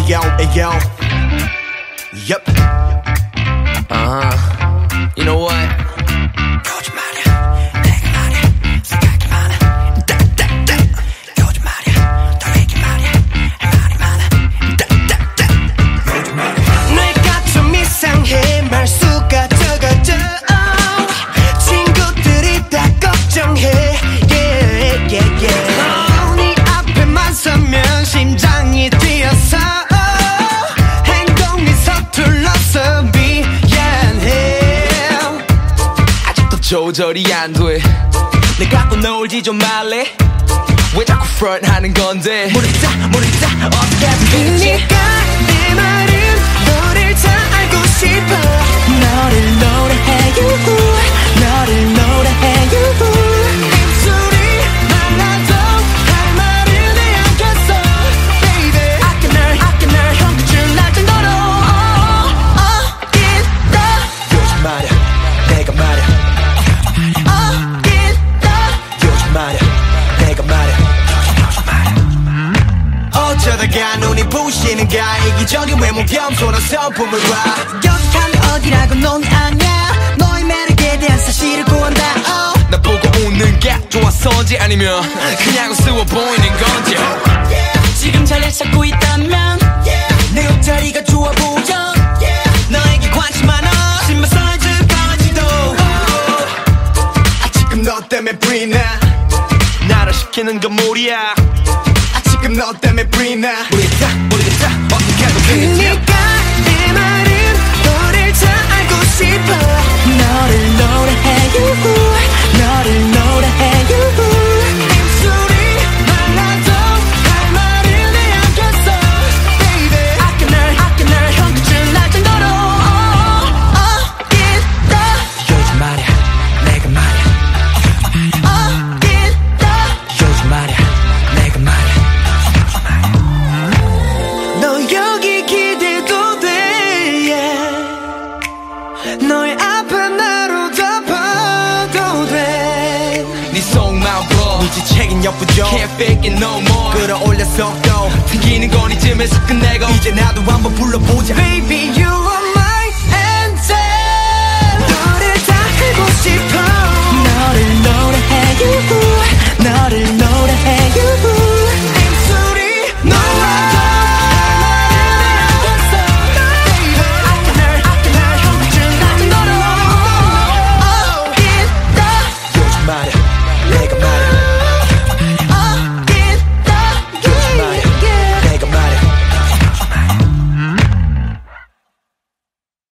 Ayo, ayo. Yup. You know what? 내가 좀 이상해 말수가 적어져 친구들이 다 걱정해 yeah, yeah, yeah. 네 앞에만 서면 심장이 뛰어서 행동이 서툴러서 미안해 아직도 조절이 안 돼. 내가 또 놀지 좀 말래. 왜 자꾸 프런트하는 건데? 모르겠다 어떻게 하면 되는지. 그니까 내 말은 너를 잘 알고 싶어 너를 노래해 너를 노래해 입술이 말라도 할 말을 내 않겠어 baby 아껴 널 형끝줄 날 정도로 어딘다 요즘 말야 내가 말야 어딘다 요즘 말야 내가 말야 어쩌다가 눈이 부시는가 이기적인 외모 겸손한 성품을 봐 여기하면 어디라고 넌 아냐 너의 매력에 대한 사실을 구한다 나 보고 웃는 게 좋아서인지 아니면 그냥 우스워 보이는 건지 지금 자리를 찾고 있다면 내 옷자리가 좋아 보여 너에게 관심 많아 신발 사이즈까지도 지금 너 때문에 브리나 나를 시키는 건 무리야. 지금 너 때문에 브리나 모르겠다 어떻게 하면 되는지. 그니까 내 말은 너를 잘 알고 싶어 너를 노래해 너를 노래해 입술이 말라도 할 말을 내 않겠어 baby 아껴 널 형끝줄 날 정도로 어딘다 요즘 말야 내가 말야 어딘다 요즘 말야 내가 말야 너 여기 기대도 돼 yeah. 너의 앞에 나로 덮어도 돼 네 속마음 불어 눈치채긴 역부족 Can't fake it no more. 끌어올려 속도 생기는 건 이쯤에서 끝내고 이제 나도 한번 불러보자 Baby you are my answer 너를 다 알고 싶어 너를 노래해 너를 노래해